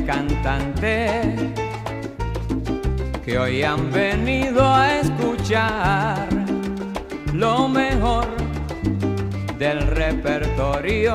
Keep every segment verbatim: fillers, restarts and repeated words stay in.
cantante que hoy han venido a escuchar lo mejor del repertorio.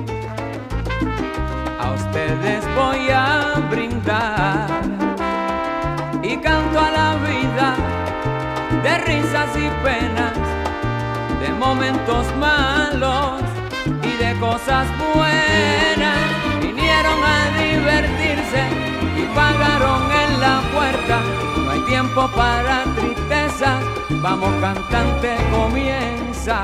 A ustedes voy a brindar y canto a la vida de risas y penas, de momentos malos y de cosas buenas. Vinieron a divertirse y pagaron en la puerta. No hay tiempo para tristeza, vamos cantante, comienza.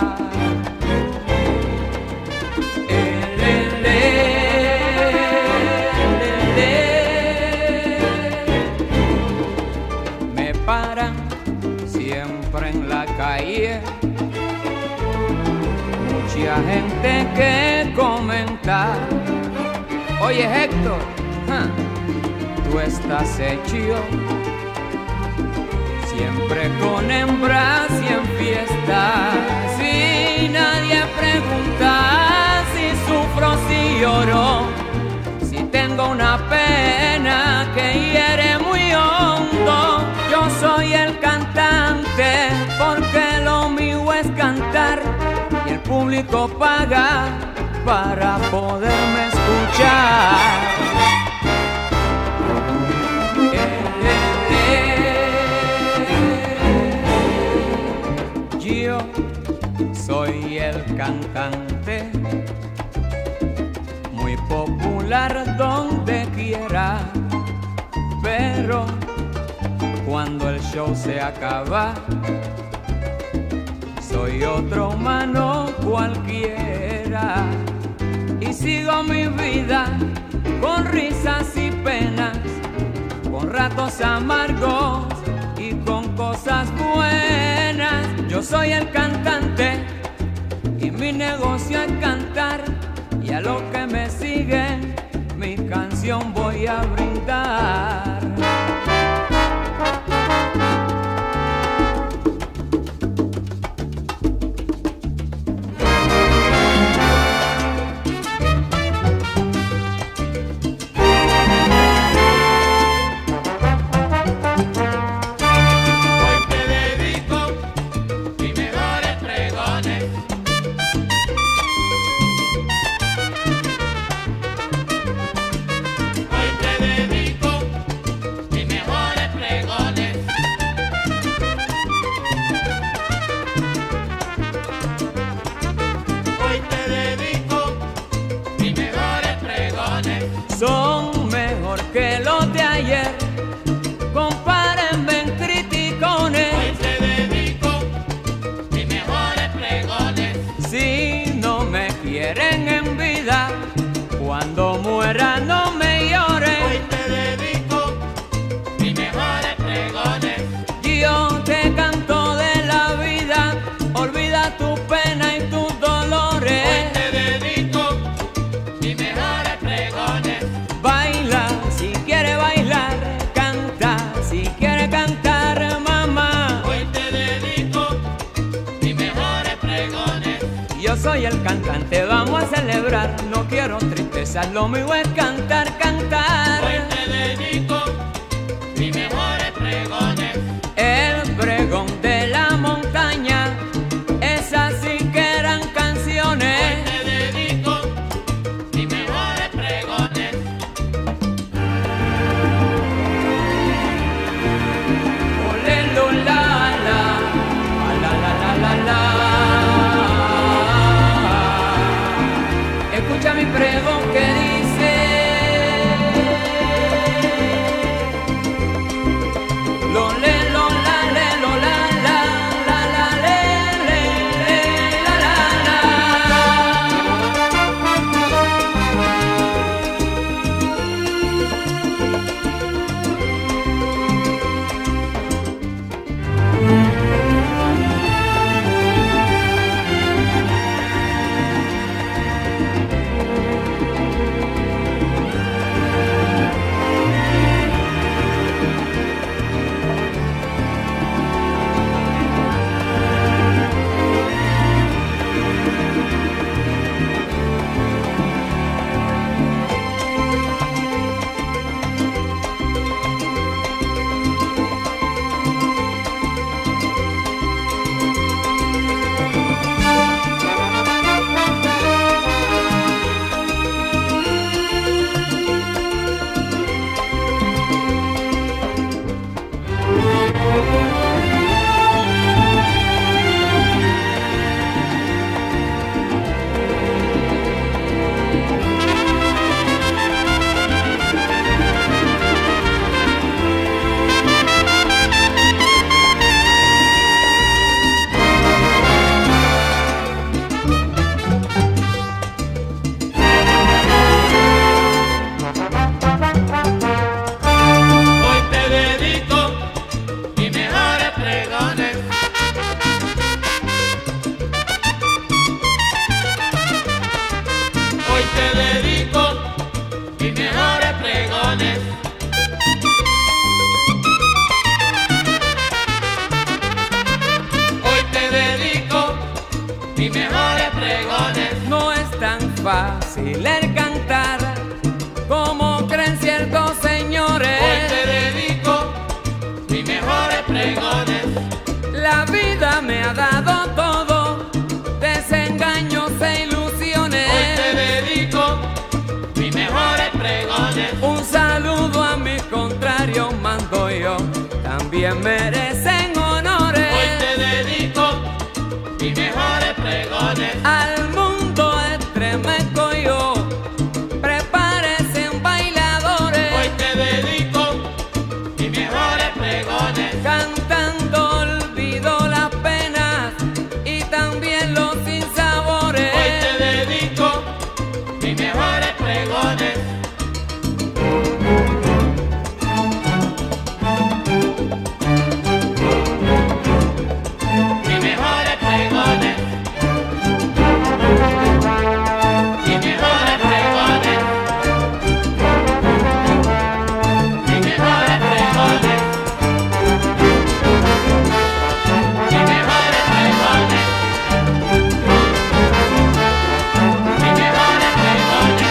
Me paran siempre en la calle, mucha gente que comenta. Oye Héctor, ¿ja? Tú estás hecho siempre con hembras y en fiestas. Si nadie pregunta si sufro, si lloro, si tengo una pena que hiere muy hondo. Yo soy el cantante porque lo mío es cantar y el público paga para poderme escuchar. Yo soy el cantante, muy popular donde quiera, pero cuando el show se acaba, soy otro humano cualquiera y sigo mi vida con risas y penas, con ratos amargos y con cosas buenas. Yo soy el cantante y mi negocio es cantar, y a los que me siguen mi canción voy a brindar. Son mejor que los de ayer, compárenme en criticones. Hoy te dedico mis mejores pregones. Si no me quieren en vida, cuando muera no me lloren. Hoy te dedico mis mejores pregones. Yo te canto de la vida, olvida tu pena y tus dolores. Hoy te dedico mis mejores pregones. Baila si quiere bailar, canta si quiere cantar, mamá. Hoy te dedico mis mejores pregones. Yo soy el cantante, vamos a celebrar, no quiero tristeza, lo mío es cantar, cantar. Hoy te dedico mis mejores pregones. El pregón de la montaña, esas sí que eran canciones. Hoy te dedico mis mejores pregones. Olelo, la, la, la, la, la, la, la. Escucha mi pregón que dice: fácil el cantar, como creen ciertos señores. Hoy te dedico mis mejores pregones. La vida me ha dado todo, desengaños e ilusiones. Hoy te dedico mis mejores pregones. Un saludo a mis contrarios mando yo, también merecen honores. Hoy te dedico mis mejores pregones. Al mundo estremezco yo, prepárense bailadores. Hoy te dedico mis mejores pregones. Cantando olvido las penas y también los sinsabores. Hoy te dedico mis mejores pregones. Mis mejores pregones. Mis mejores pregones. Mis mejores pregones. Mis mejores pregones. Mis mejores pregones.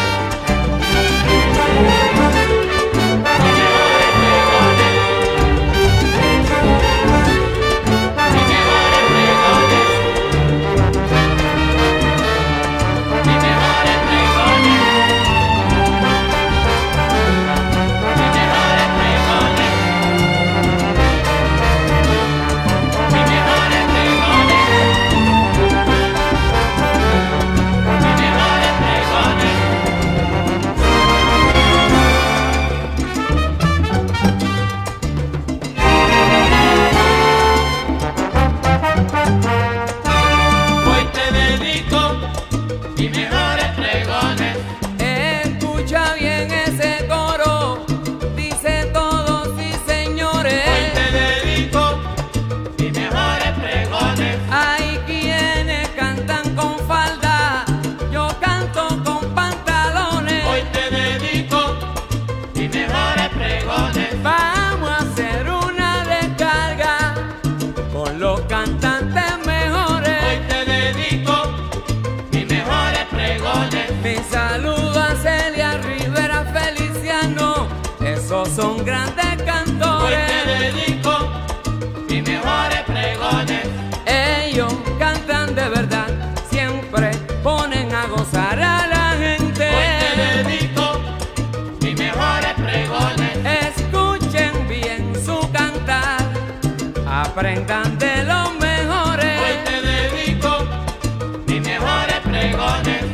Hoy te dedico mis mejores pregones. Escucha bien ese coro, dice todos sí señores. Hoy te dedico mis mejores pregones. Hay quienes cantan con falda, yo canto con pantalones. Hoy te dedico mis mejores pregones. Vamos a hacer una descarga con los cantantes mejores. Hoy te dedico mis mejores pregones. Mi saludo a Celia Rivera Feliciano, esos son grandes Hoy te cantores. dedico mis mejores pregones. Ellos cantan de verdad, siempre ponen a gozar a la gente. Hoy te dedico mis mejores pregones. Escuchen bien su cantar, aprendan de los mejores. Hoy te dedico mis mejores pregones.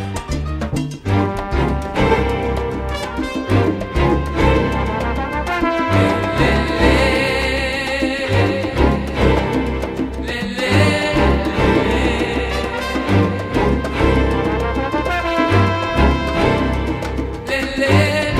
Le, le, le, le, le, le,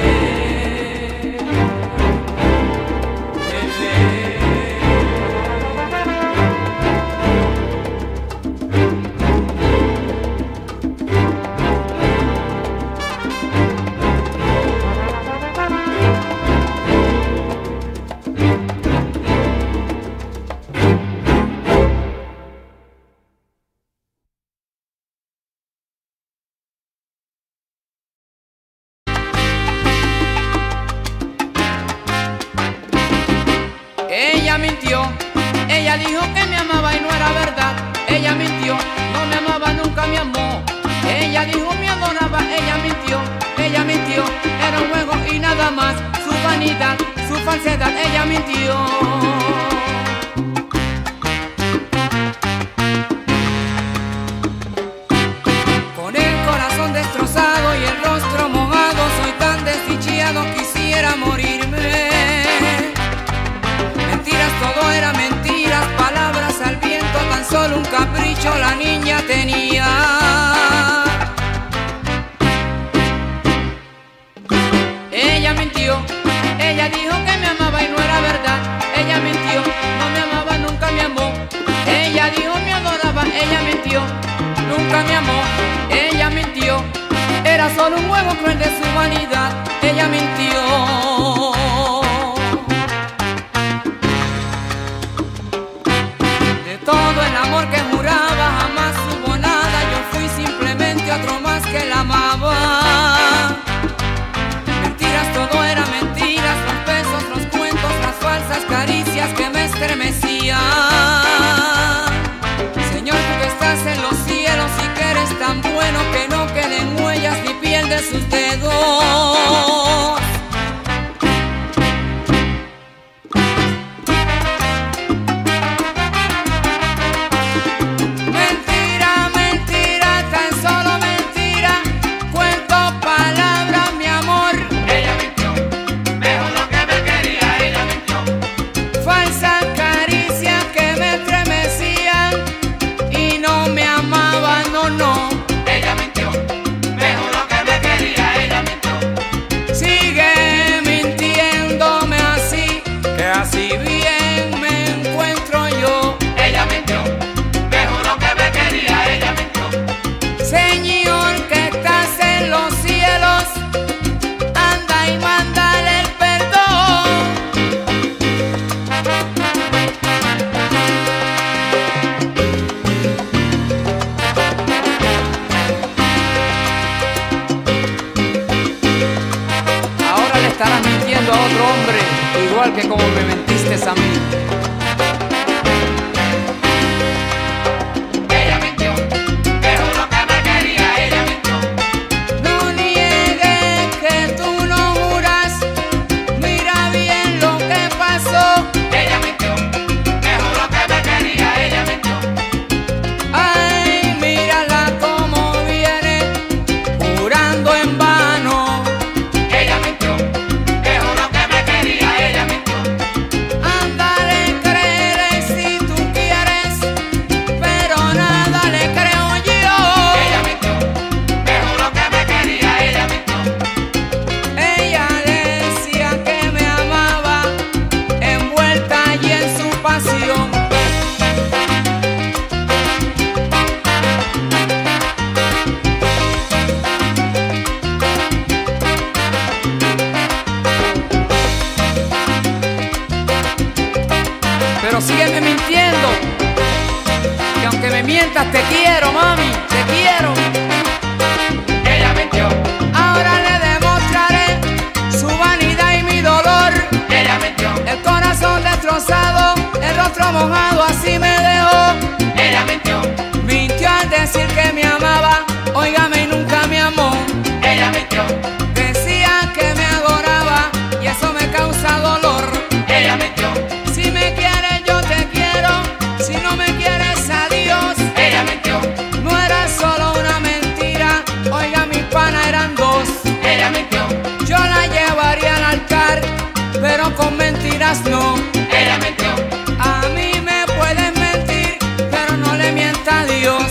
Ella mintió, ella dijo que me amaba y no era verdad. Ella mintió, no me amaba, nunca me amó. Ella dijo me adoraba, ella mintió, ella mintió. Era un juego y nada más, su vanidad, su falsedad, ella mintió. Con el corazón destrozado y el rostro mojado, soy tan desdichado, quisiera morirme. Mentiras, todo era mentiras, palabras al viento, tan solo un capricho la niña tenía. Ella mintió, ella dijo que me amaba y no era verdad. Ella mintió, no me amaba, nunca me amó. Ella dijo me adoraba, ella mintió, nunca me amó. Ella mintió, era solo un juego cruel de su vanidad. Ella mintió. Todo el amor que juraba jamás hubo nada. Yo fui simplemente otro más que la amaba. estremecía. Señor, tú que estás en los cielos y que eres tan bueno que no queden huellas ni piel de sus dedos. Estarás mintiendo a otro hombre, igual que como me mentiste a mí. Ella mintió, te juro que me quería, ella mintió. No niegues que tú no juras, mira bien lo que pasó. Ella mintió, te juro que me quería, ella mintió. Ay, mírala como viene, jurando en vano. Ella mintió. Pero sígueme mintiendo, que aunque me mientas te quiero, mami, te quiero. Ella mintió. Ahora le demostraré su vanidad y mi dolor. Ella mintió. El corazón destrozado, el rostro mojado, así me dejó. Ella mintió. Mintió al decir que me amaba, óigame, y nunca me amó. Ella mintió. Decía que me adoraba y eso me causa dolor. Ella mintió. Si me quieres yo te quiero, si no me quieres adiós. Ella mintió. No era solo una mentira, oiga, mis panas eran dos. Ella mintió. Yo la llevaría al altar, pero con mentiras no. Ella mintió. A mí me puedes mentir, pero no le mienta a Dios.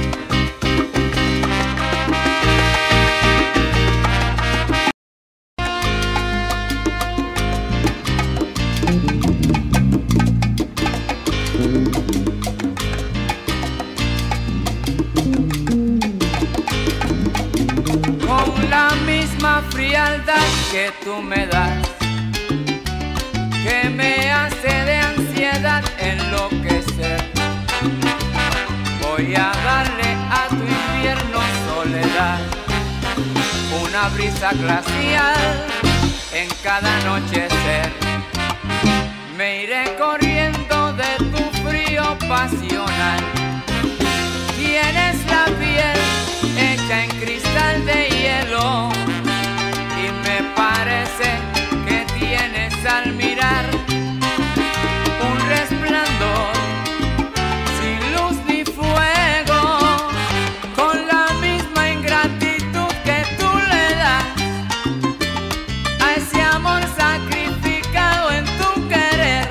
Con la misma frialdad que tú me das, que me hace de ansiedad enloquecer, voy a darle a tu invierno soledad una brisa glacial en cada anochecer. Me iré corriendo de tu frío pasional. Tienes la piel hecha en cristal de hielo y me parece que tienes al mirar un resplandor sin luz ni fuego, con la misma ingratitud que tú le das a ese amor sacrificado en tu querer.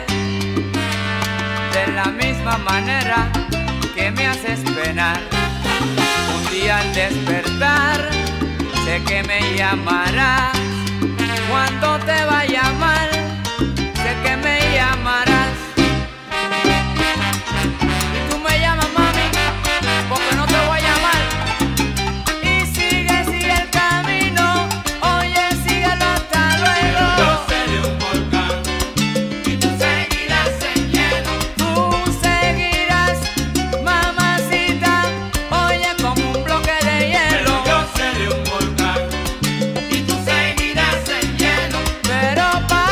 De la misma manera que me haces penar, un día al despertar sé que me llamarás. Cuando te vaya mal, sé que me llamarás. Y tú me llamas, mami, porque no te voy a llamar. Y sigue, sigue el camino, oye, síguelo hasta luego. Yo seré un volcán y tú seguirás en hielo. Tú seguirás, mamacita, oye, como un bloque de hielo. Yo seré un volcán y tú seguirás en hielo. Pero para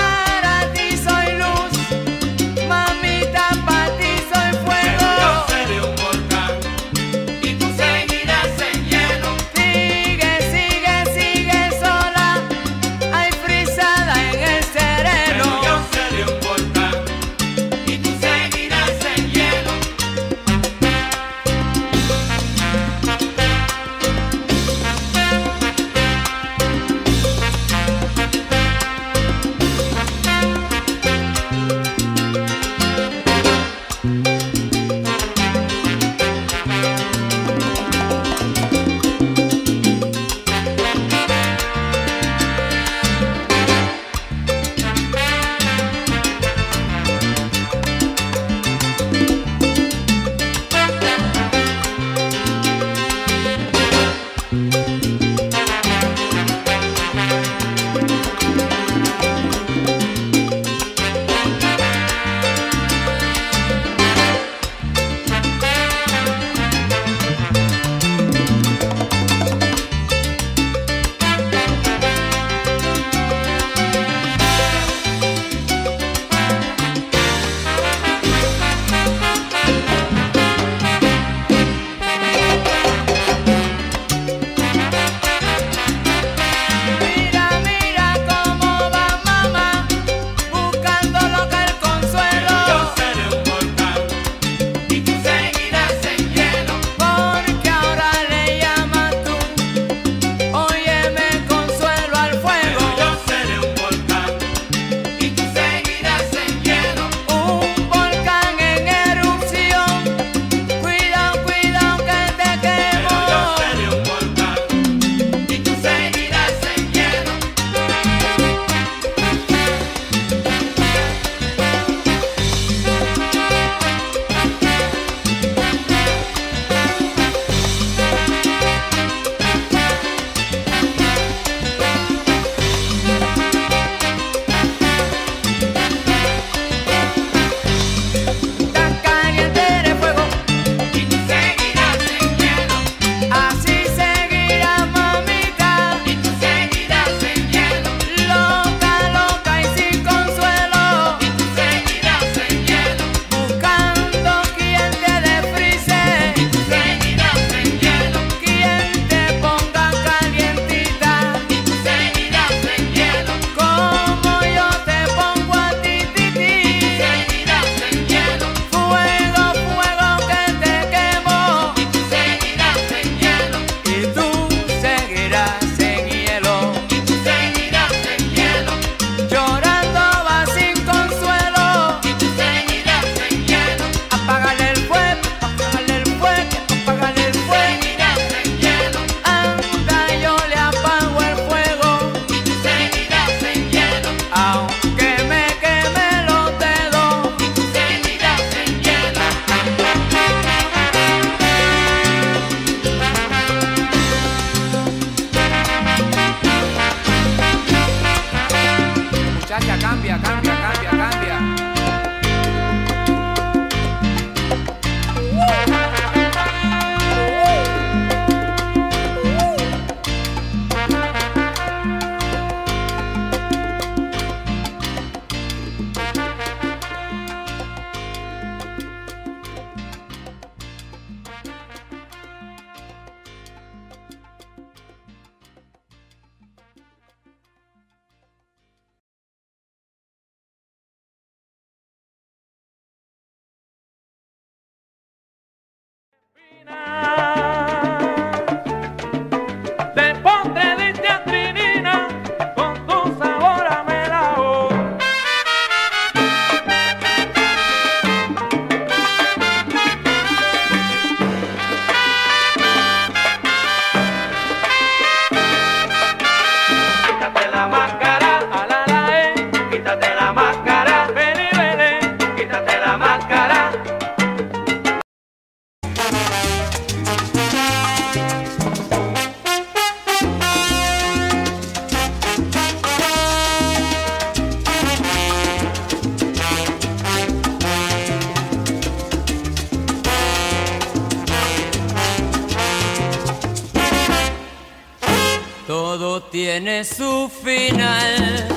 tiene su final.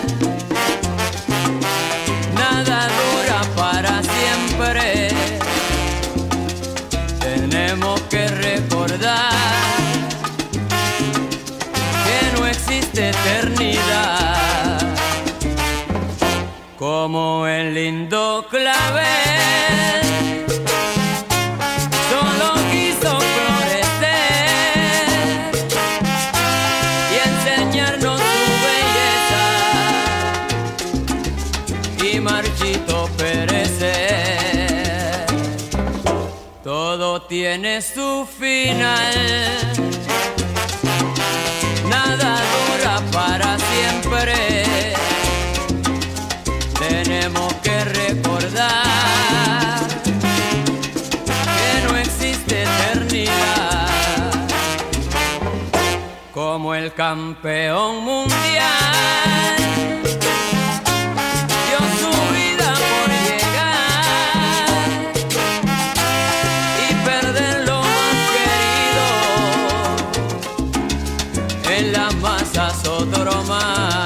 Nada dura para siempre. Tenemos que recordar que no existe eternidad. Como el lindo clavel solo quiso florecer y enseñarnos su belleza y marchito perecer. Todo tiene su final. Nada dura para siempre. Tenemos que recordar que no existe eternidad. Como el campeón mundial dio su vida por llegar y perder lo más querido en las masas otro más.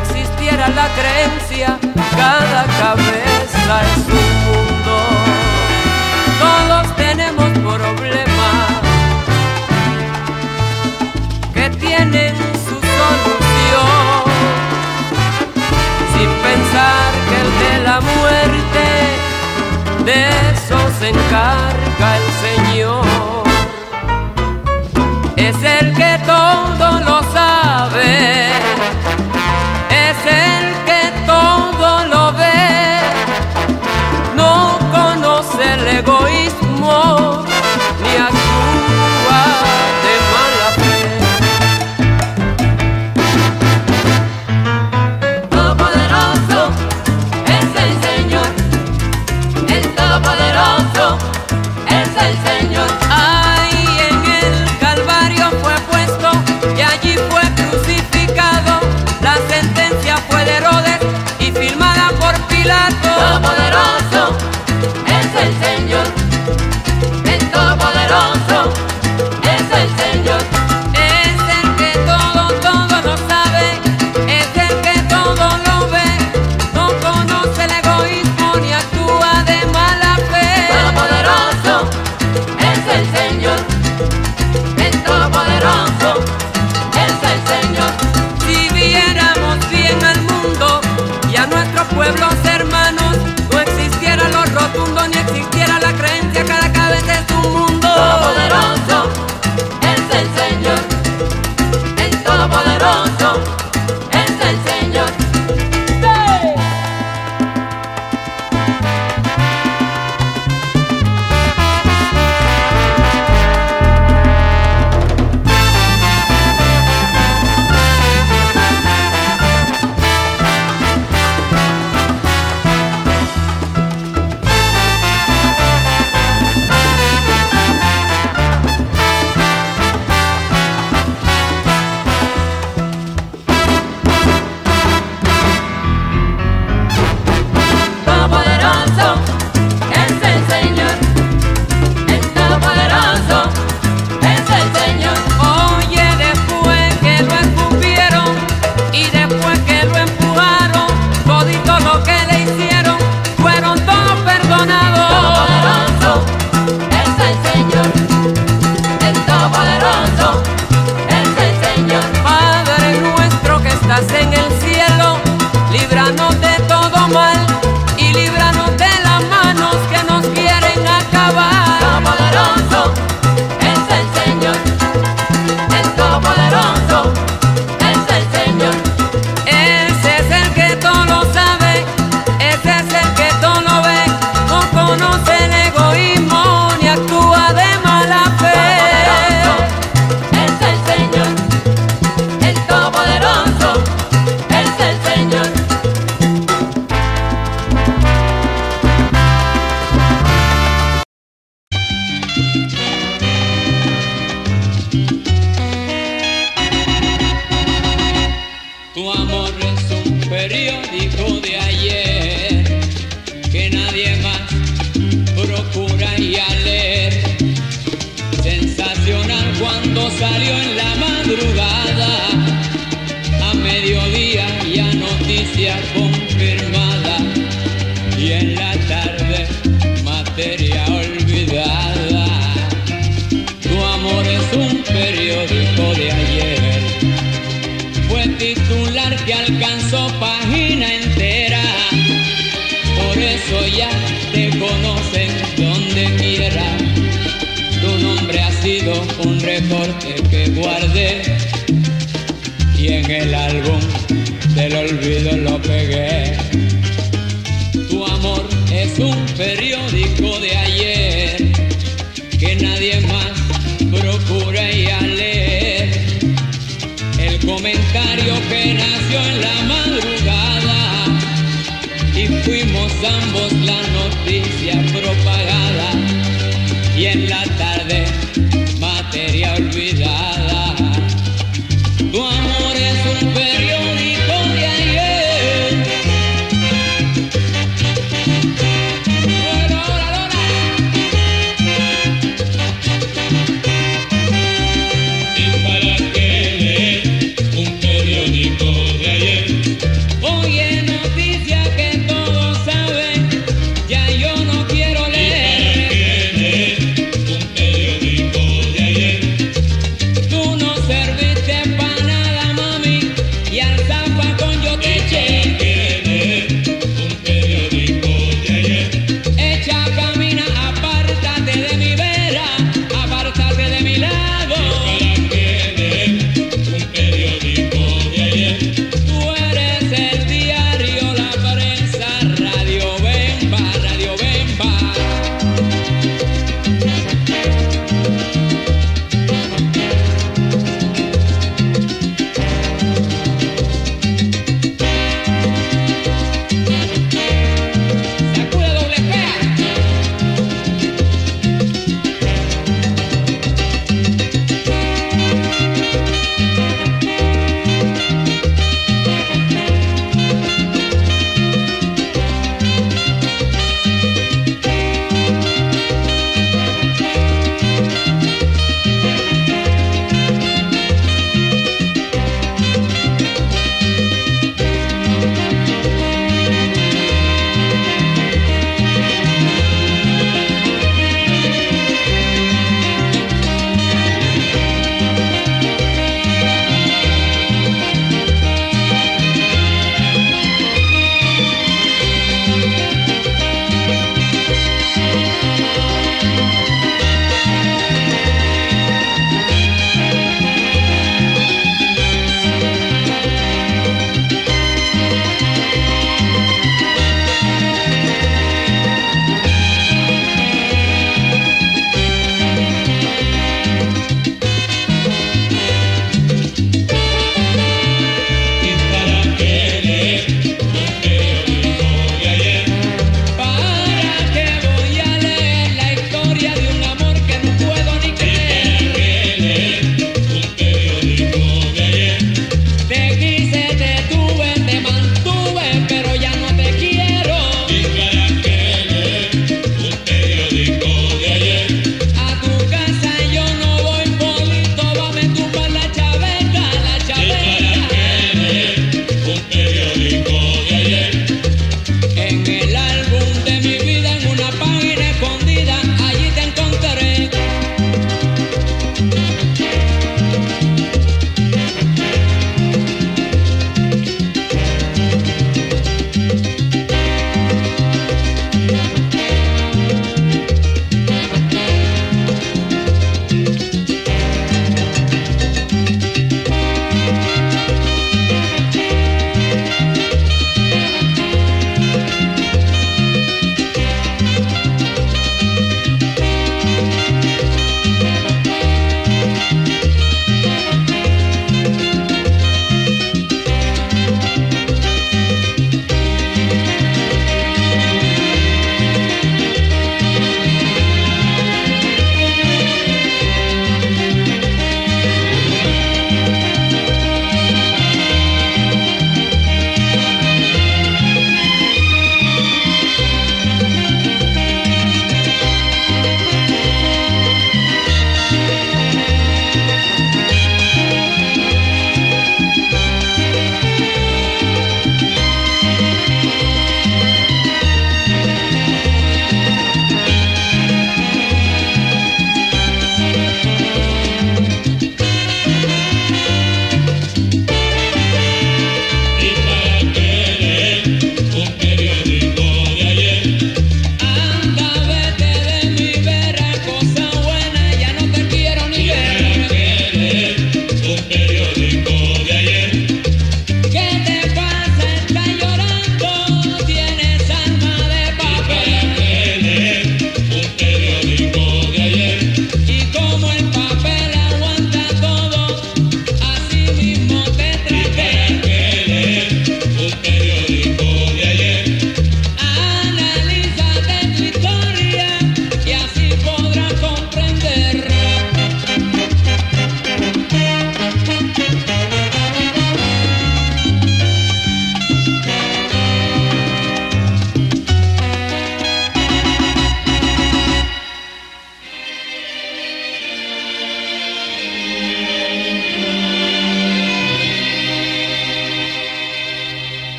existiera la creencia, cada cabeza es un mundo. Todos tenemos problemas que tienen su solución, sin pensar que el de la muerte, de eso se encarga el Señor. Es el que todo lo sabe, es el que todo lo ve, no conoce el egoísmo ni actúa de mala fe. Todopoderoso es el Señor, el Todopoderoso es el Señor. Ahí en el Calvario fue puesto y allí fue crucificado. La sentencia fue de Herodes y firmada por Pilato. Todopoderoso es el Señor, el Todopoderoso es el Señor. Es el que todo, todo lo sabe, es el que todo lo ve, no conoce el egoísmo ni actúa de mala fe. Todopoderoso es el Señor, el Todopoderoso es el Señor. Si viéramos bien al mundo y a nuestros pueblos hermanos, no existiera lo rotundo ni existiera la creencia, cada cabeza es un mundo. Todopoderoso es el Señor, el Todopoderoso es el Señor. Todopoderoso es el Señor, el Todopoderoso es el Señor. Oye, después que lo escupieron y después que lo empujaron, todito lo que le hicieron, fueron todos perdonados. Todopoderoso es el Señor, el Todopoderoso es el Señor. Padre nuestro que estás en el cielo, líbranos de todo mal y líbranos de las manos que nos quieren acabar. Todopoderoso es el Señor, el Todopoderoso es el Señor. Ese es el que todo lo sabe, ese es el que todo lo ve, no conoce el egoísmo ni actúa de mala Todopoderoso fe. es el Señor, el Todopoderoso es el Señor. Tu amor es un periódico de ayer que nadie más procura ya leer. Sensacional cuando salió en la madrugada, a mediodía ya noticia confirmada y en la tarde materia olvidada. Tu amor es un periódico de ayer, fue titular que alcanzó página entera, por eso ya te conocen donde quiera. Tu nombre ha sido un recorte que guardé y en el álbum del olvido lo pegué. Tu amor es un periódico de ayer que nadie más procura ya leer. El comentario que nació en la madrugada y fuimos ambos la noticia propagada y en la tarde materia olvidada. Tu amor es un periódico de ayer. Lola, Lola, Lola. ¿Y para qué leer un periódico de ayer?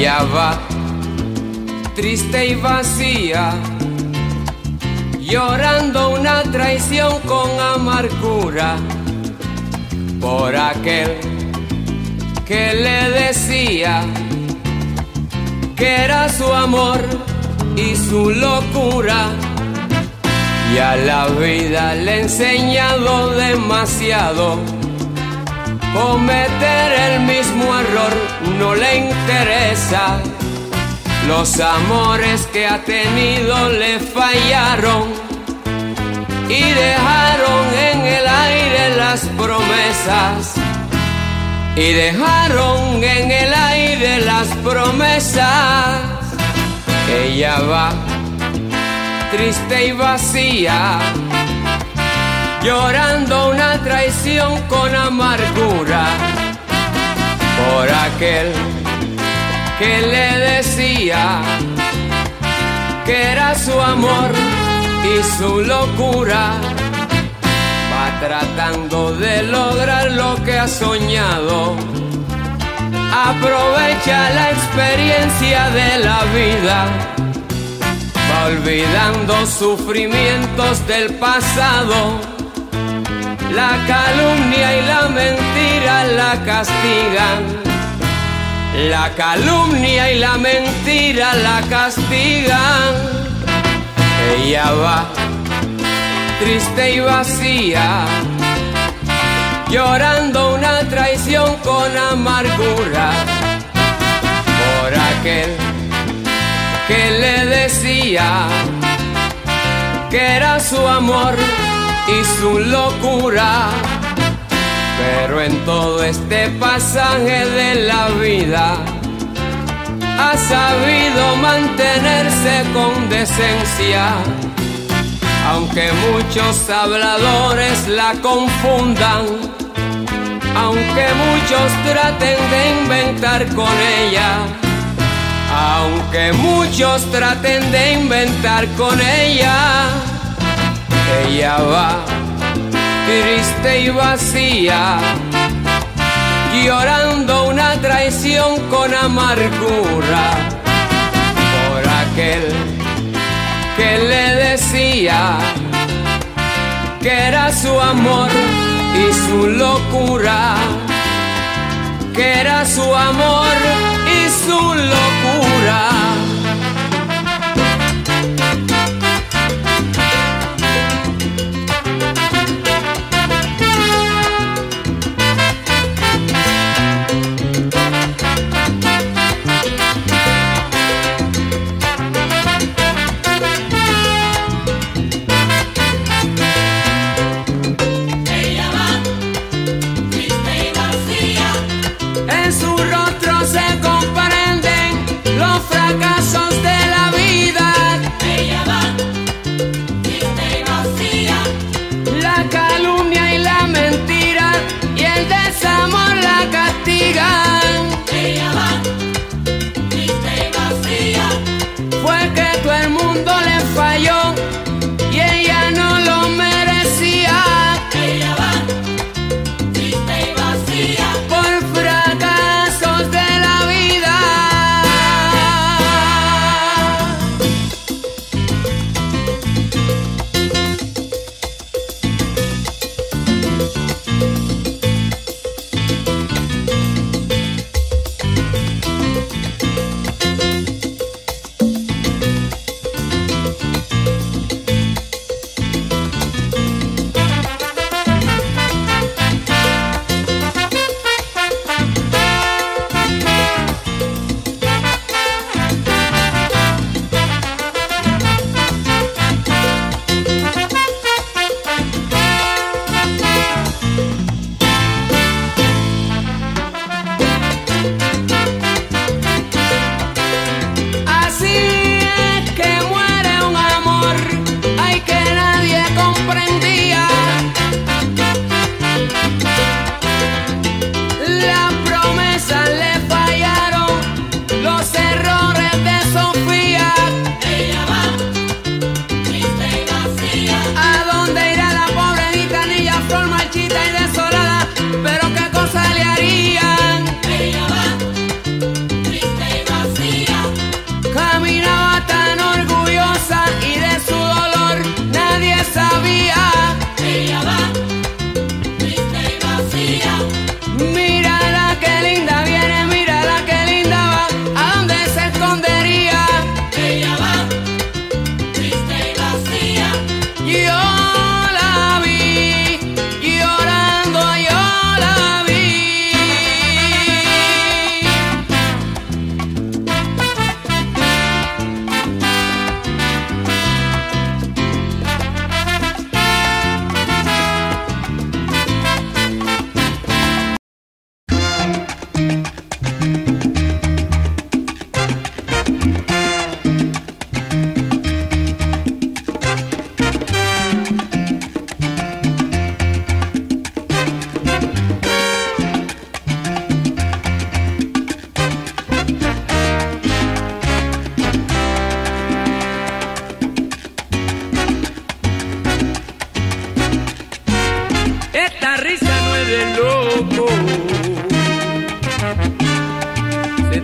Ella va triste y vacía, llorando una traición con amargura por aquel que le decía que era su amor y su locura. Y a la vida le he enseñado demasiado, cometer el mismo error no le interesa. Los amores que ha tenido le fallaron y dejaron en el aire las promesas. Y dejaron en el aire las promesas. Ella va triste y vacía, llorando una traición con amargura por aquel que le decía que era su amor y su locura. Va tratando de lograr lo que ha soñado, aprovecha la experiencia de la vida, va olvidando sufrimientos del pasado. La calumnia y la mentira la castigan, la calumnia y la mentira la castigan. Ella va triste y vacía, llorando una traición con amargura por aquel que le decía que era su amor y su locura. Pero en todo este pasaje de la vida ha sabido mantenerse con decencia, aunque muchos habladores la confundan, aunque muchos traten de inventar con ella, aunque muchos traten de inventar con ella. Ella va triste y vacía, llorando una traición con amargura por aquel que le decía que era su amor y su locura, que era su amor y su locura. En su rostro se comprenden los fracasos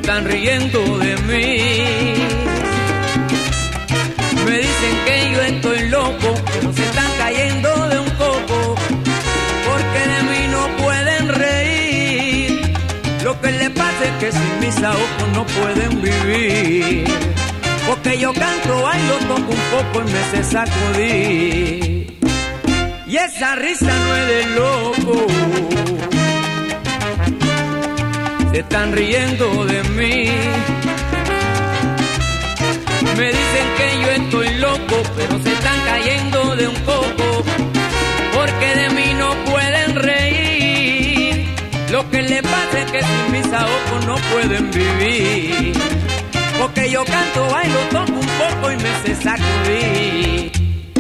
están riendo de mí. Me dicen que yo estoy loco, pero se están cayendo de un coco, porque de mí no pueden reír. Lo que les pasa es que sin mis ojos no pueden vivir, porque yo canto, bailo, toco un poco y me sé sacudir. Y esa risa no es de loco, se están riendo de mí. Me dicen que yo estoy loco, pero se están cayendo de un coco, porque de mí no pueden reír. Lo que les pasa es que sin mis ojos no pueden vivir, porque yo canto, bailo, toco un poco y me sé sacudir.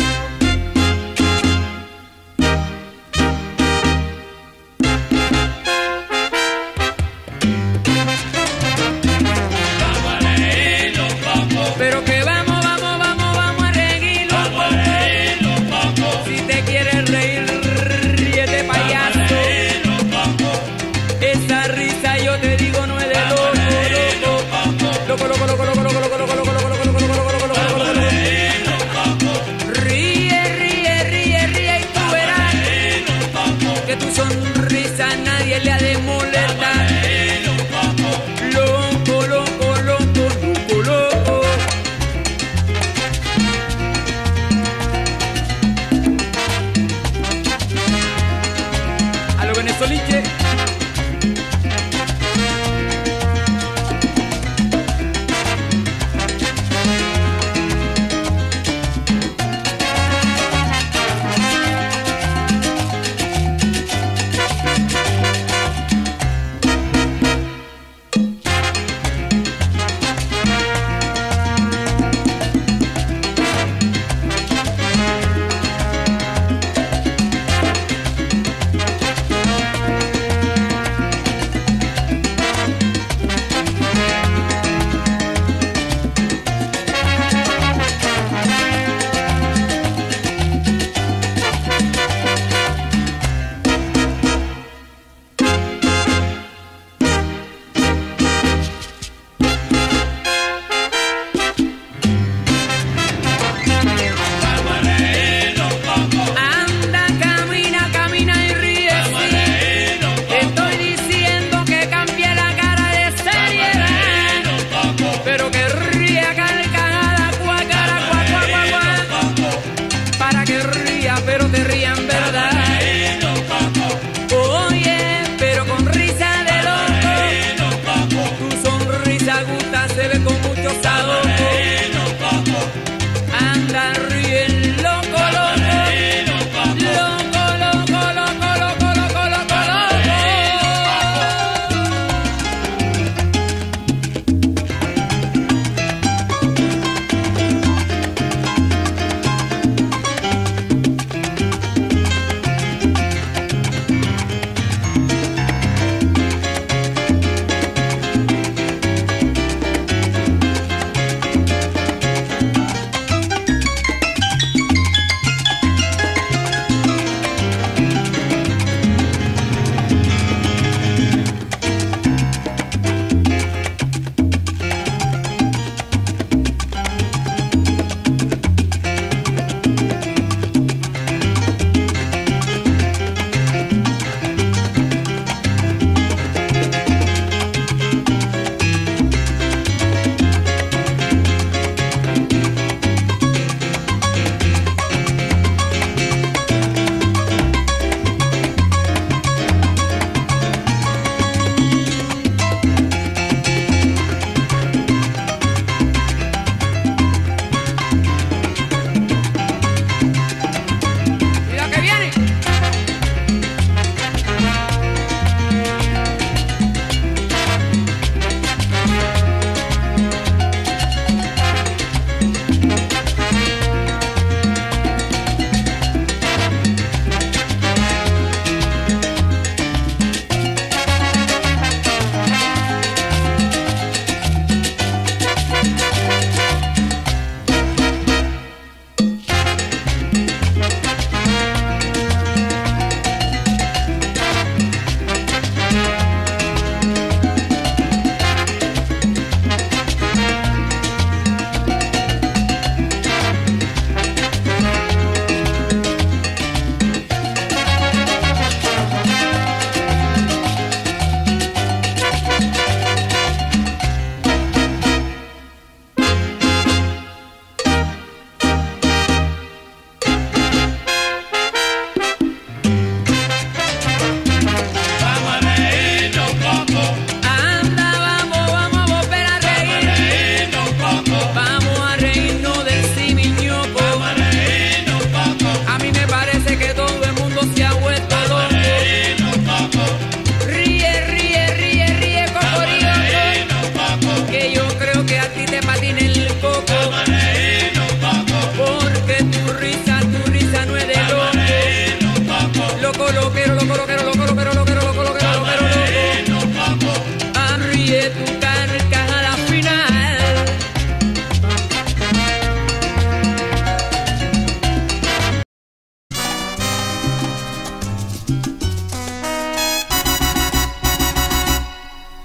Pero que vamos, vamos, vamos, vamos a reír los pocos. Si te quieres reír, ríete, payaso. Esa risa yo te digo no es de loco, loco, loco, loco, loco, loco, loco, loco, loco, loco, loco, loco, loco, loco, loco, loco. Ríe, ríe, ríe, ríe y tú verás que tu sonrisa a nadie le ha de molestar. Loco, loco, loco, loco, loco. A lo venezoliche.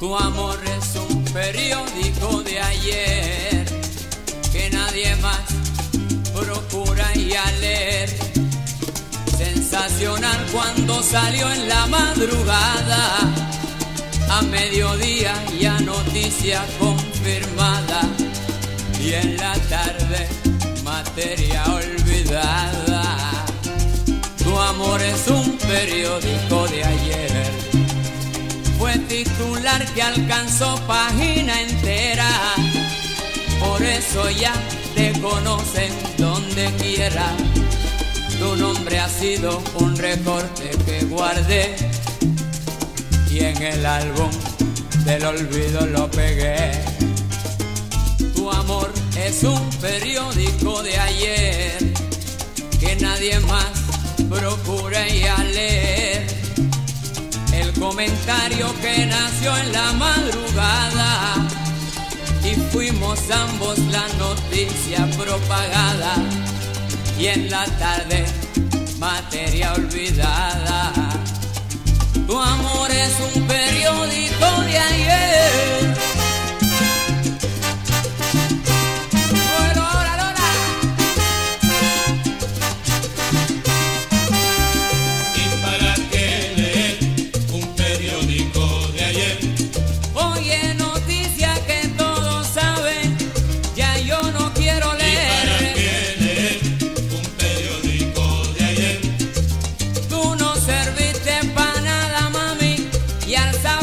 Tu amor es un periódico de ayer que nadie más procura ir a leer. Sensacional cuando salió en la madrugada, a mediodía ya noticia confirmada, y en la tarde materia olvidada. Tu amor es un periódico de ayer, fue titular que alcanzó página entera, por eso ya te conocen donde quiera. Tu nombre ha sido un recorte que guardé y en el álbum del olvido lo pegué. Tu amor es un periódico de ayer que nadie más procura ir a leer. El comentario que nació en la madrugada y fuimos ambos la noticia propagada, y en la tarde materia olvidada. Tu amor es un periódico de ayer. Bueno, Lola, Lola. ¿Y para qué leer un periódico de ayer? Oye, noticia que todos saben, ya yo no quiero leer. ¿Y para qué leer un periódico de ayer? Tú no serviste pa' nada, mami, y al saber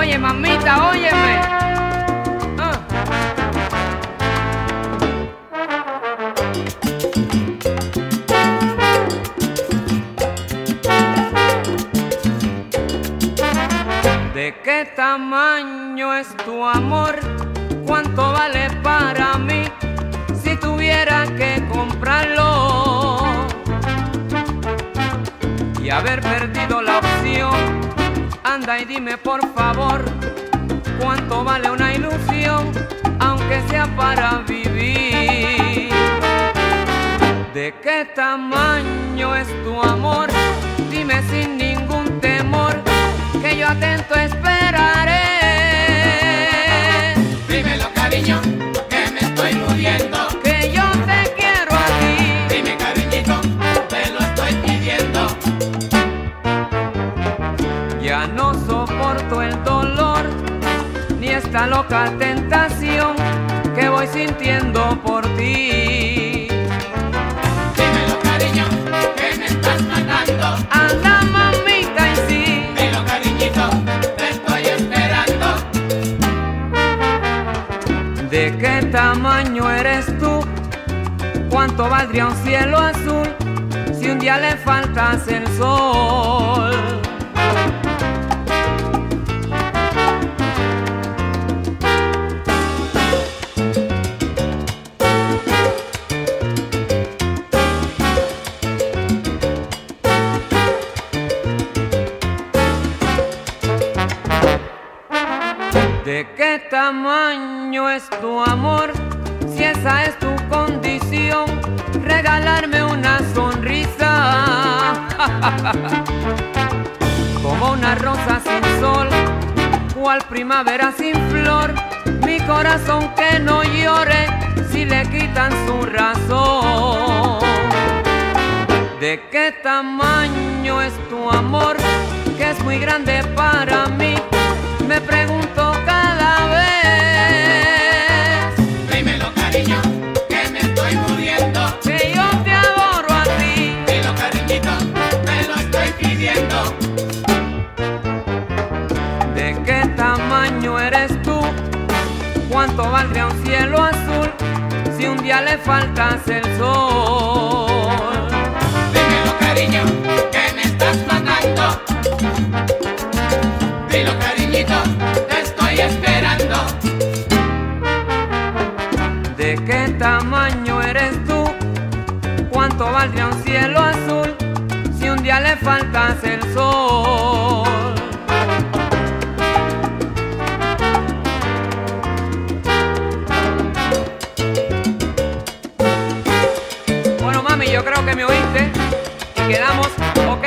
Oye, mamita, óyeme. Ah. ¿De qué tamaño es tu amor? ¿Cuánto vale para mí si tuviera que comprarlo? Y haber perdido la opción, anda y dime por favor, ¿cuánto vale una ilusión, aunque sea para vivir? ¿De qué tamaño es tu amor? Dime sin ningún temor, que yo atento esperaré. Dímelo, cariño, que me estoy muriendo. Que yo te quiero a ti. Dime, cariñito, te lo estoy pidiendo. Ya no soporto el dolor, ni esta loca tentación que voy sintiendo por ti. Dímelo, cariño, que me estás matando. Anda, mamita, y sí. Dilo, cariñito, te estoy esperando. ¿De qué tamaño eres tú? ¿Cuánto valdría un cielo azul si un día le faltas el sol? ¿De qué tamaño es tu amor? Si esa es tu condición, regalarme una sonrisa. Como una rosa sin sol, cual primavera sin flor, mi corazón que no llore si le quitan su razón. ¿De qué tamaño es tu amor? Que es muy grande para mí, me pregunto cada vez. Dímelo, cariño, que me estoy muriendo. Que yo te adoro a ti. Dilo, cariñito, te lo estoy pidiendo. ¿De qué tamaño eres tú? ¿Cuánto valdría un cielo azul si un día le faltas el sol? Dímelo, cariño, que me estás matando. Dilo, cariñito, te estoy esperando. ¿De qué tamaño eres tú? ¿Cuánto valdría un cielo azul si un día le faltas el sol? Bueno, mami, yo creo que me oíste y quedamos, ¿ok?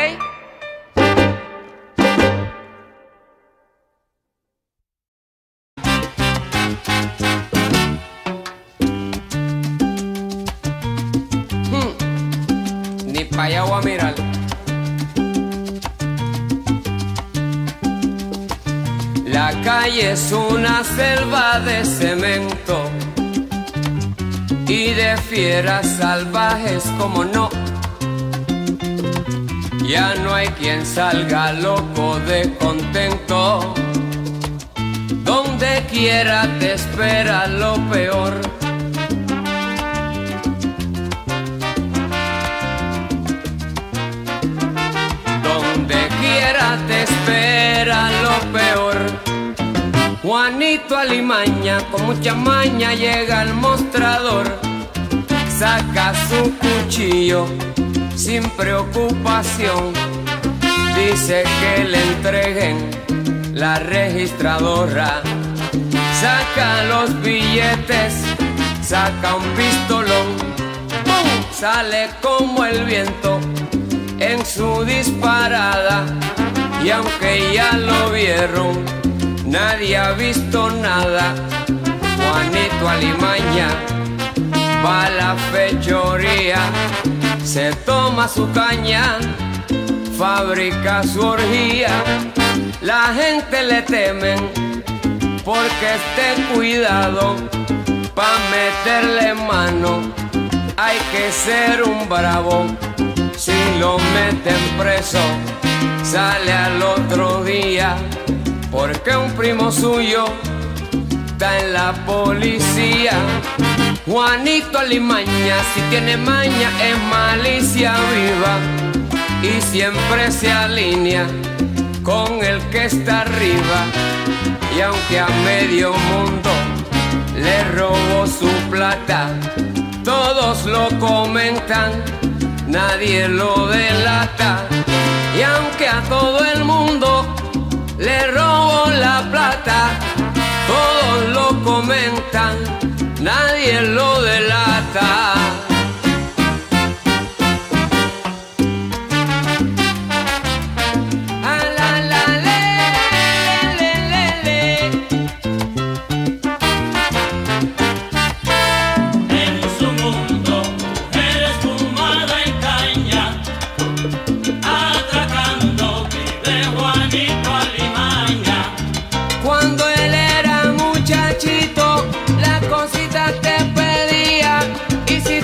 Ni para allá voy a mirar. La calle es una selva de cemento y de fieras salvajes, como no. Ya no hay quien salga loco de contento. Donde quiera te espera lo peor. Donde quiera te espera lo peor. Juanito Alimaña con mucha maña llega al mostrador, saca su cuchillo sin preocupación, dice que le entreguen la registradora, saca los billetes, saca un pistolón, ¡pum! Sale como el viento en su disparada, y aunque ya lo vieron, nadie ha visto nada. Juanito Alimaña va a la fechoría, se toma su caña, fabrica su orgía. La gente le temen porque esté cuidado, pa' meterle mano hay que ser un bravo. Si lo meten preso, sale al otro día porque un primo suyo está en la policía. Juanito Alimaña, si tiene maña es malicia viva y siempre se alinea con el que está arriba. Y aunque a medio mundo le robó su plata, todos lo comentan, nadie lo delata. Y aunque a todo el mundo le robó la plata, todos lo comentan, nadie lo delata. Y si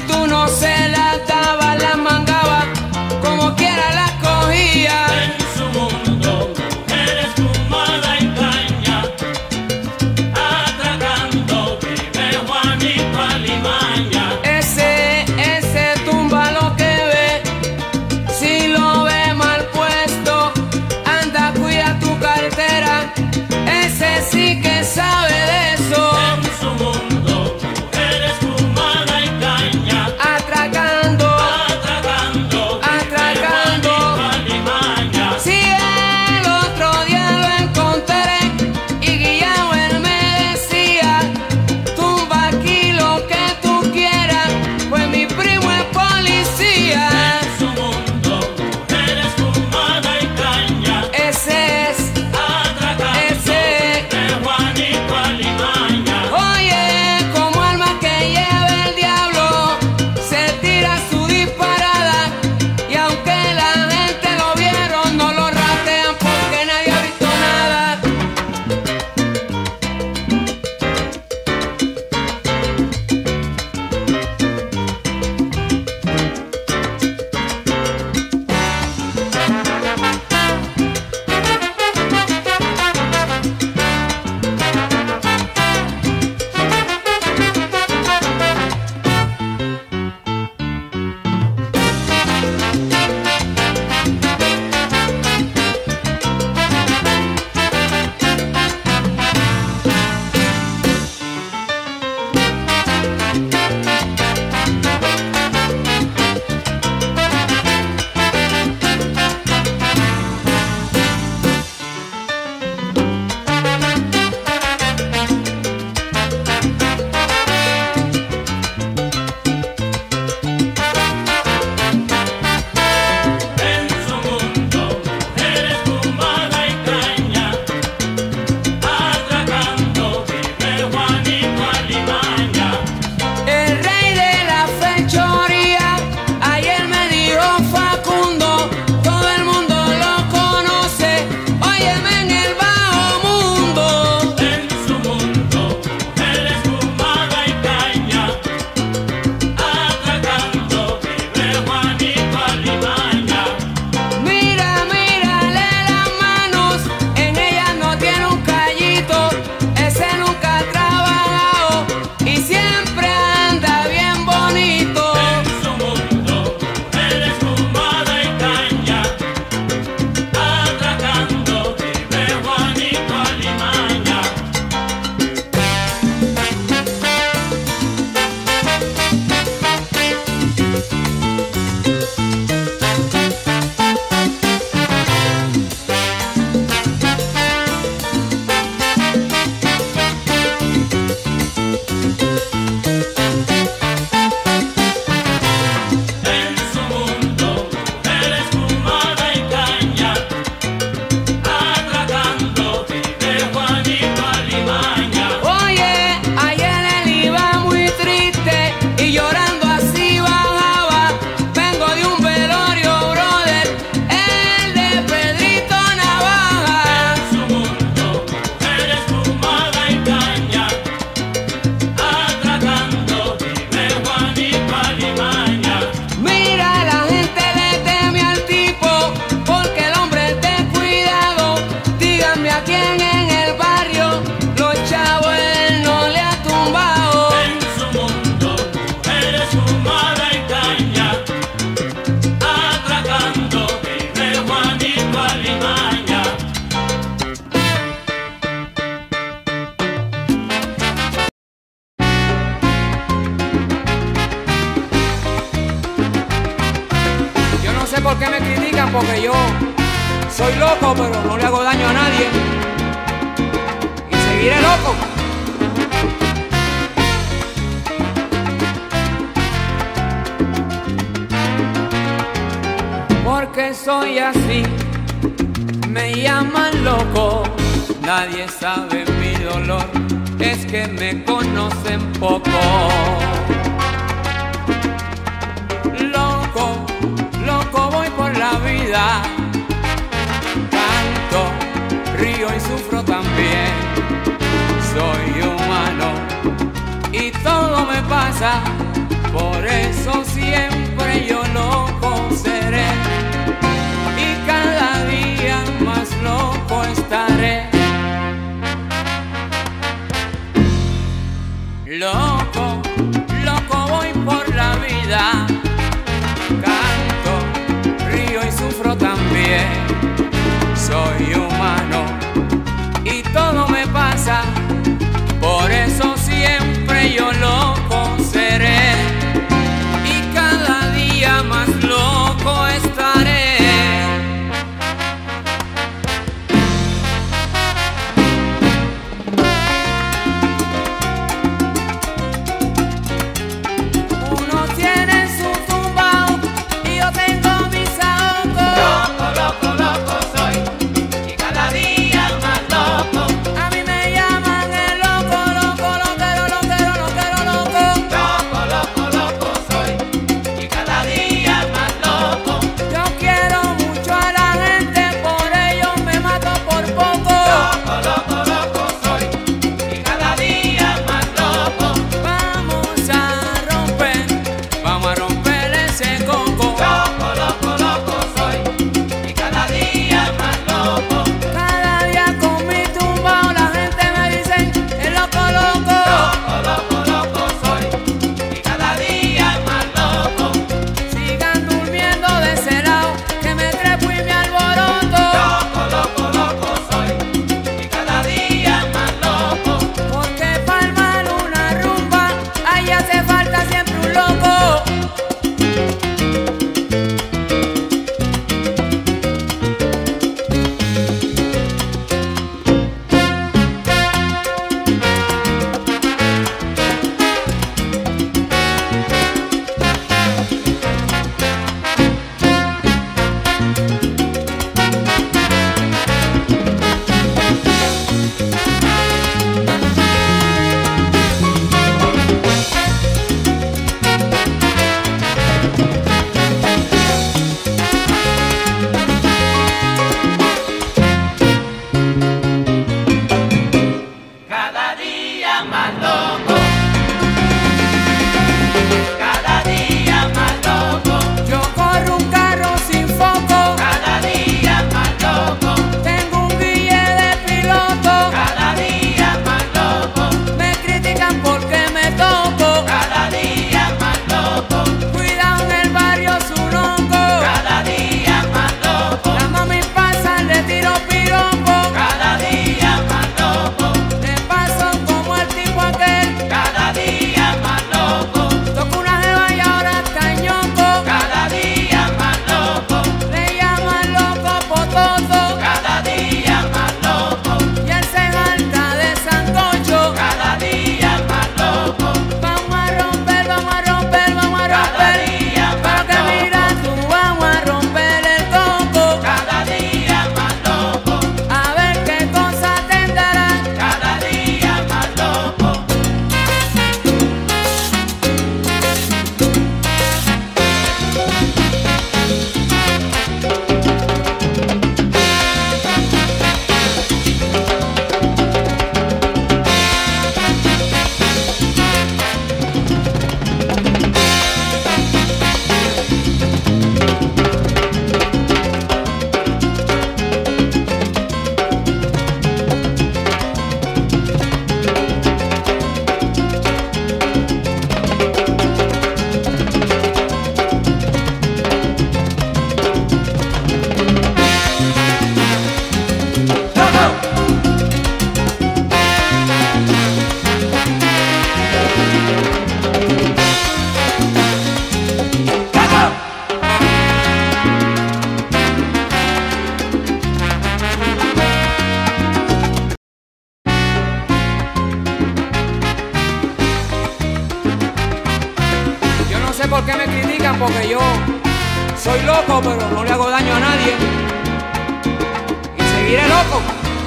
estoy loco, pero no le hago daño a nadie. Y seguiré loco. Porque soy así, me llaman loco. Nadie sabe mi dolor, es que me conocen poco. Loco, loco voy por la vida. Canto, río y sufro también. Soy humano y todo me pasa. Por eso siempre yo loco seré. Y cada día más loco estaré. Loco, loco voy por la vida. Canto, río y sufro también. Soy humano y todo me pasa. Por eso siempre yo loco seré. Y cada día más loco digan porque yo soy loco, pero no le hago daño a nadie. Y seguiré loco.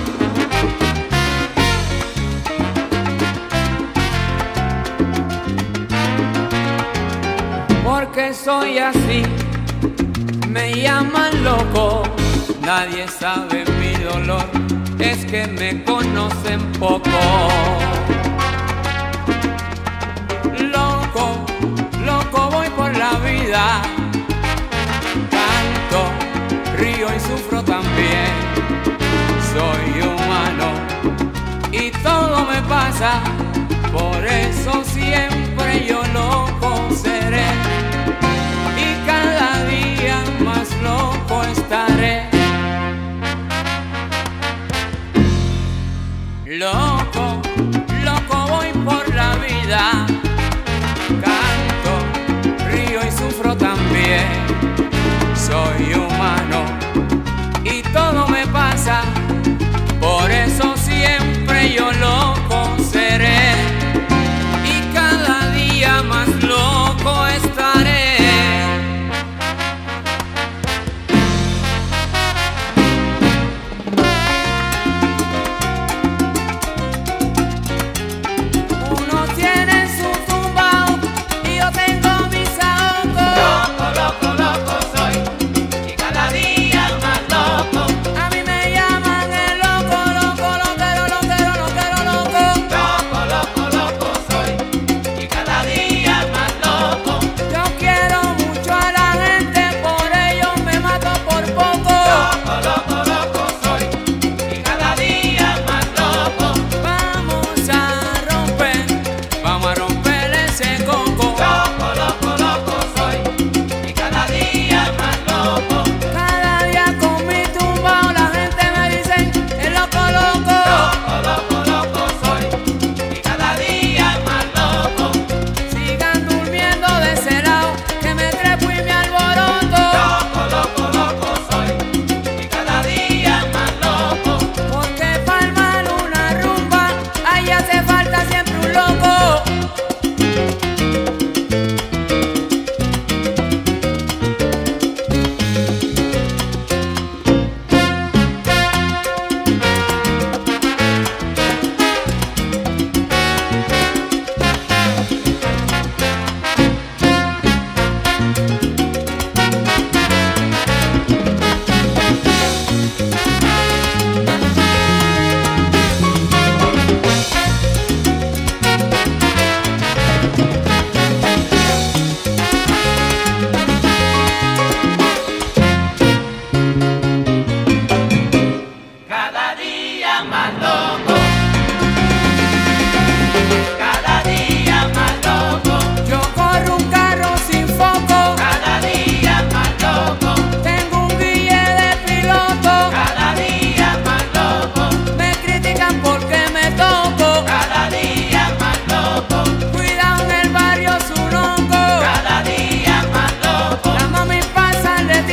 Porque soy así, me llaman loco. Nadie sabe mi dolor, es que me conocen poco. Loco, loco voy por la vida. Canto, río y sufro también. Soy humano y todo me pasa. Por eso siempre yo loco seré. Y cada día más loco estaré. Loco, loco voy por la vida. Canto, río y sufro también. Soy humano y todo me pasa. Por eso siempre yo loco seré. Y cada día más loco estaré.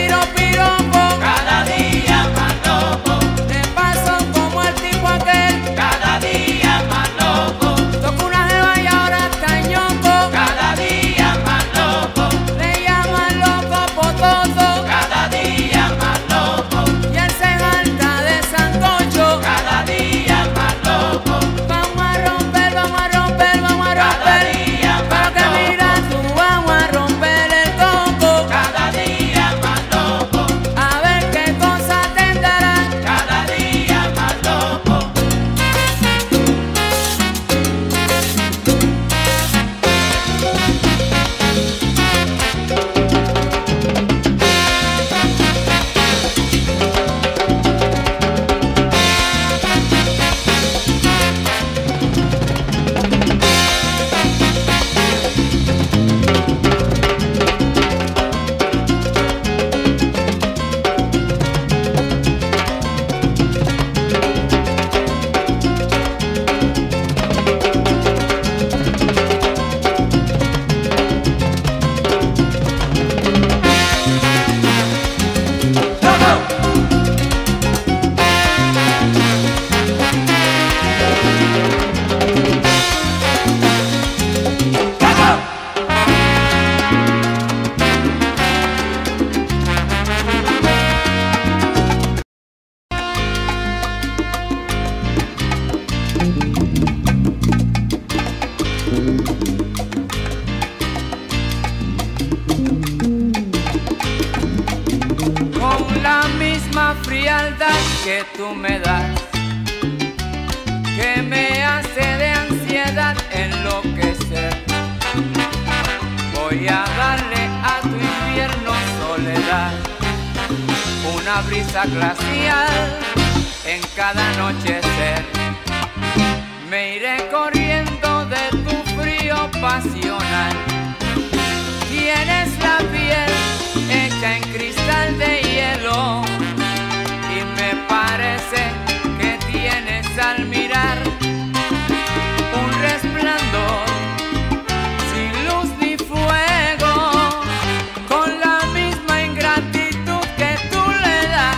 Cada día más loco. Me paso como el tipo aquel. tú me das, que me hace de ansiedad enloquecer. Voy a darle a tu invierno soledad una brisa glacial en cada anochecer. Me iré corriendo de tu frío pasional. Tienes la piel hecha en cristal de hielo y me parece que tienes al mirar un resplandor sin luz ni fuego, con la misma ingratitud que tú le das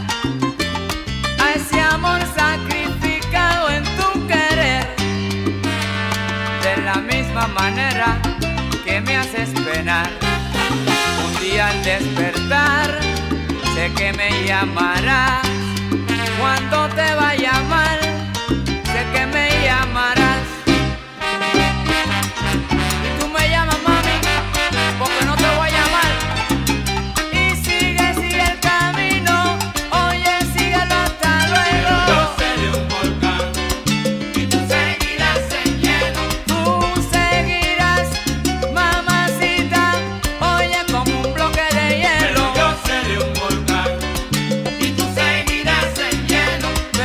a ese amor sacrificado en tu querer. De la misma manera que me haces penar, un día al despertar sé que me llamarás. Cuando te vaya mal, sé que me llamarás. Y tú me llamas, mami, porque no te voy a llamar. Y sigue, sigue el camino, oye, síguelo hasta luego. Yo seré un volcán y tú seguirás en hielo. Tú seguirás, mamacita, oye, como un bloque de hielo. Yo seré un volcán y tú seguirás en hielo.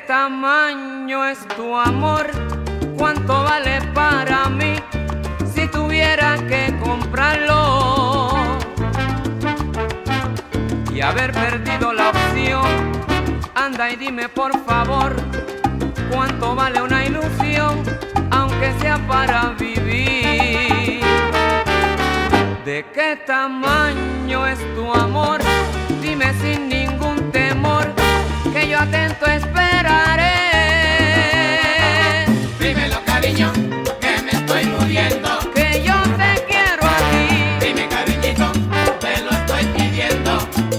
tamaño es tu amor? ¿Cuánto vale para mí si tuviera que comprarlo? Y haber perdido la opción, anda y dime por favor, ¿cuánto vale una ilusión, aunque sea para vivir? ¿De qué tamaño es tu amor? Dime sin ningún temor, que yo atento esperaré. Dímelo, cariño, que me estoy muriendo. Que yo te quiero a ti. Dime, cariñito, te lo estoy pidiendo.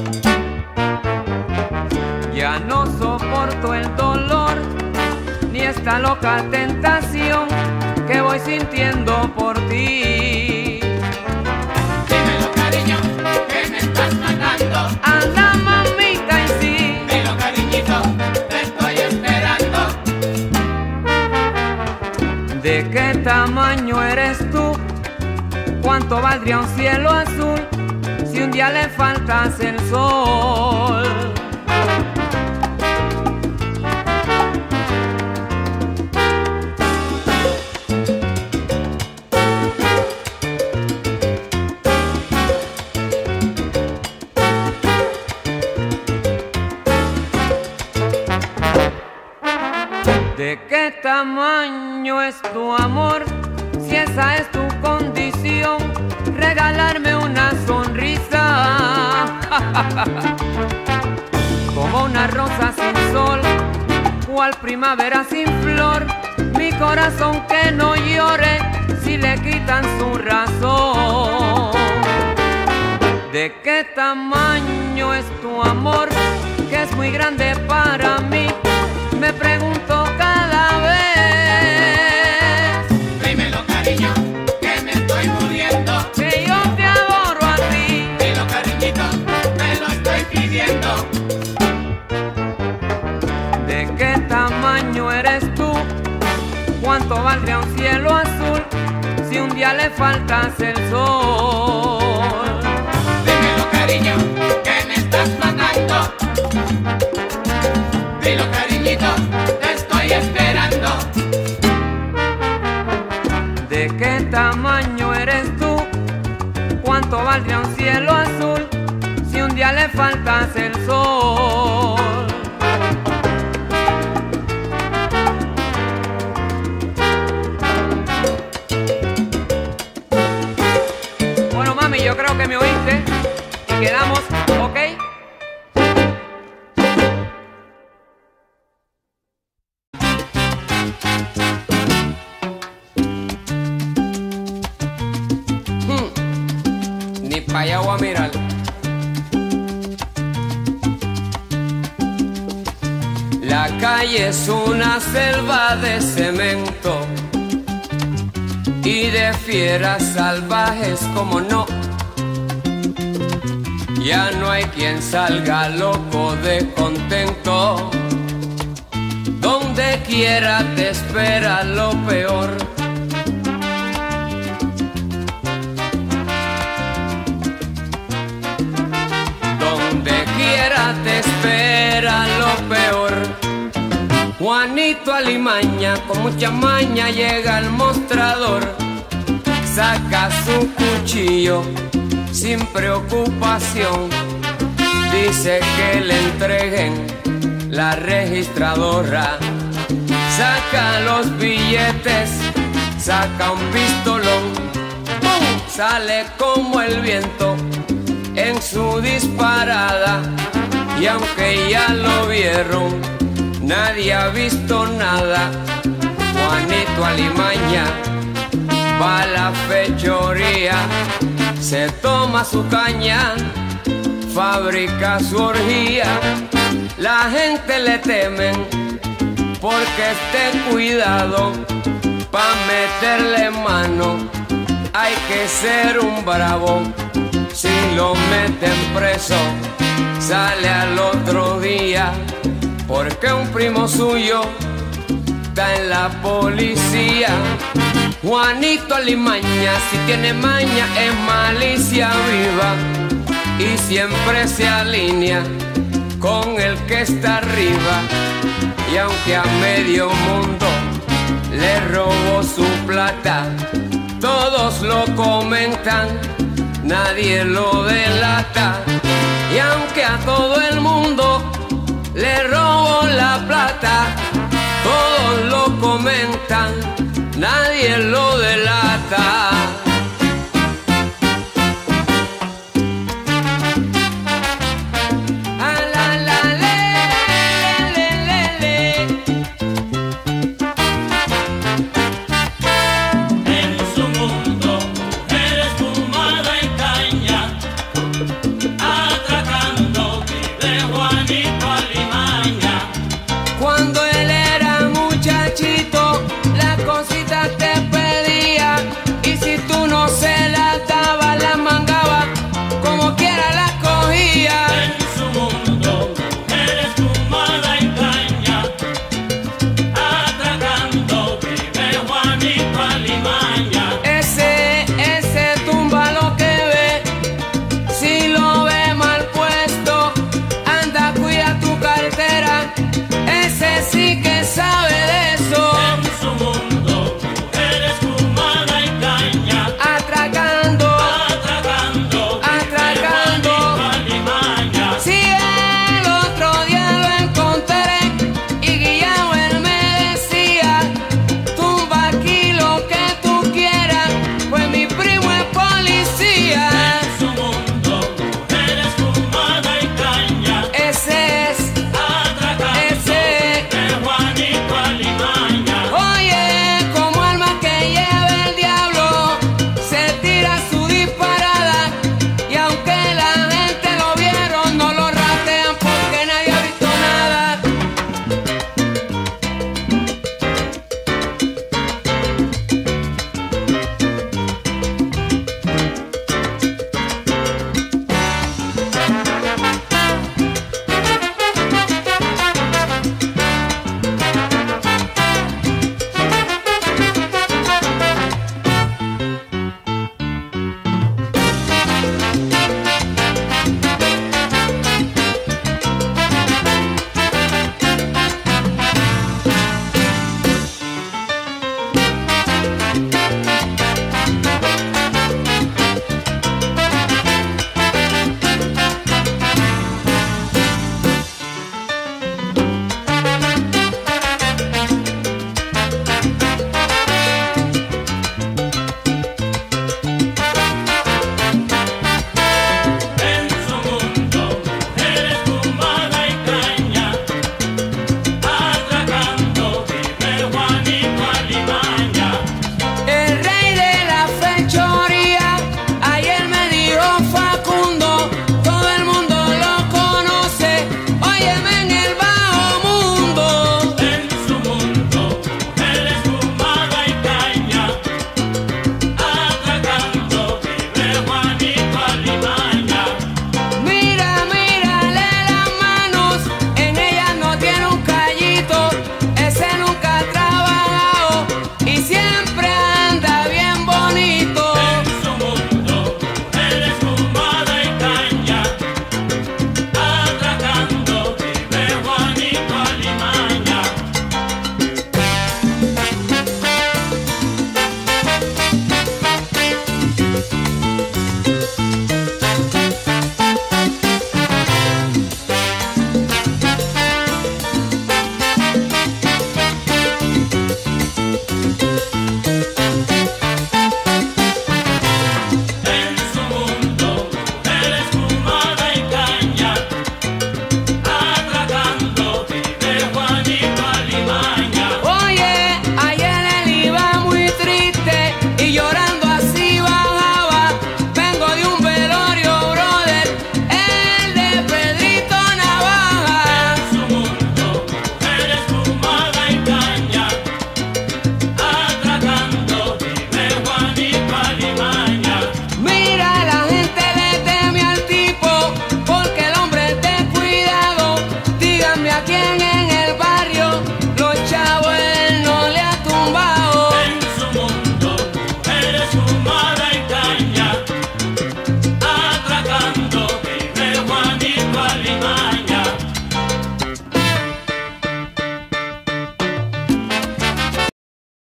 Ya no soporto el dolor, ni esta loca tentación que voy sintiendo por ti. Dímelo, cariño, que me estás matando. Anda, mamita, y sí. Dilo, cariñito, te estoy esperando. ¿De qué tamaño eres tú? ¿Cuánto valdría un cielo azul si un día le faltas el sol? ¿De qué tamaño es tu amor? Si esa es tu condición, regalarme una sonrisa. Como una rosa sin sol, cual primavera sin flor, mi corazón que no llore si le quitan su razón. ¿De qué tamaño es tu amor? Que es muy grande para mí, me pregunto cada vez. Dímelo, cariño, que me estoy muriendo. Que yo te adoro a ti. Dilo, cariñito, te lo estoy pidiendo. ¿De qué tamaño eres tú? ¿Cuánto valdría un cielo azul si un día le faltas el sol? Dímelo, cariño, que me estás matando. Dilo, cariñito, te estoy esperando. ¿De qué tamaño eres tú? ¿Cuánto valdría un cielo azul si un día le faltas el sol? Bueno, mami, yo creo que me oíste y quedamos, ¿ok? Pa' allá voy a mirar. La calle es una selva de cemento y de fieras salvajes, como no. Ya no hay quien salga loco de contento. Donde quiera te espera lo peor. Te espera lo peor. Juanito Alimaña con mucha maña llega al mostrador, saca su cuchillo sin preocupación, dice que le entreguen la registradora, saca los billetes, saca un pistolón, ¡pum! Sale como el viento en su disparada. Y aunque ya lo vieron, nadie ha visto nada. Juanito Alimaña va a la fechoría, se toma su caña, fabrica su orgía. La gente le temen porque esté cuidado, pa' meterle mano hay que ser un bravo. Si lo meten preso, sale al otro día, porque un primo suyo está en la policía. Juanito Alimaña, si tiene maña, es malicia viva y siempre se alinea con el que está arriba. Y aunque a medio mundo le robó su plata, todos lo comentan, nadie lo delata. Y aunque a todo el mundo le robó la plata, todos lo comentan, nadie lo delata.